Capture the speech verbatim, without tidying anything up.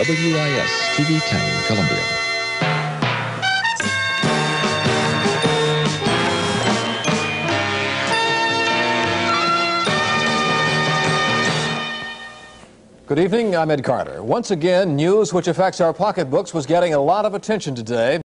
W I S T V ten, Columbia. Good evening, I'm Ed Carter. Once again, news which affects our pocketbooks was getting a lot of attention today.